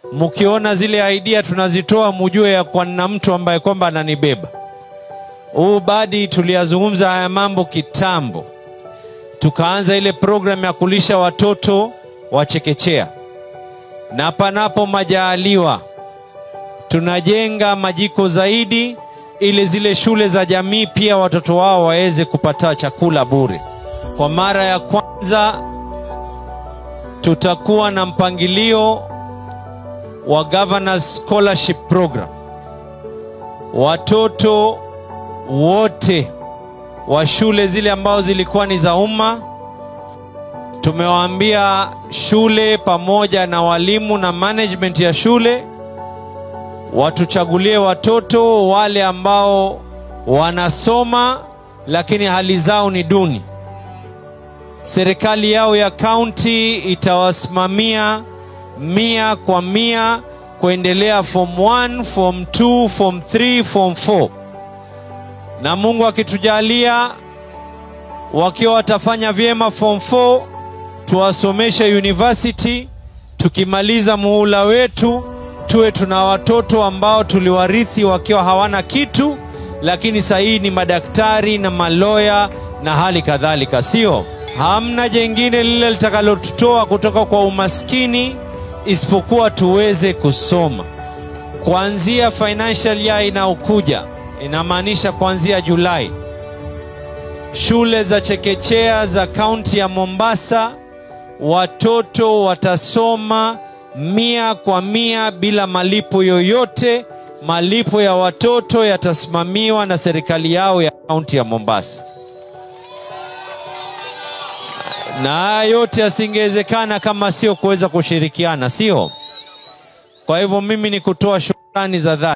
Mkiona zile idea tunazitoa mjue ya kwa na mtu ambaye kwamba ananibeba. Badi tuliyazungumza haya mambo kitambo. Tukaanza ile program ya kulisha watoto wa chekechea. Na panapo majaliwa tunajenga majiko zaidi ili zile shule za jamii pia watoto wao waweze kupata chakula bure. Kwa mara ya kwanza tutakuwa na mpangilio wa Governors Scholarship Program. Watoto wote wa shule zile ambao zilikuwa ni za umma, tumewaambia shule pamoja na walimu na management ya shule watuchagulie watoto wale ambao wanasoma lakini hali zao ni duni. Serikali yao ya county itawasimamia 100% kuendelea form 1, form 2, form 3, form 4. Na Mungu akitujalia wakiwa watafanya vyema form 4 tuwasomesha university. Tukimaliza muhula wetu tuwe tuna watoto ambao tuliwarithi wakiwa hawana kitu, lakini sahii ni madaktari na maloya na hali kadhalika. Sio hamna jengine lile litakalotutoa kutoka kwa umaskini isipokuwa tuweze kusoma. Kuanzia financial year inaokuja, inamaanisha kuanzia Julai, shule za chekechea za kaunti ya Mombasa watoto watasoma 100% bila malipo yoyote. Malipo ya watoto yatasimamiwa na serikali yao ya kaunti ya Mombasa. Na yote yasingewezekana kama sio kuweza kushirikiana, sio? Kwa hivyo mimi ni kutoa shukrani za dhati.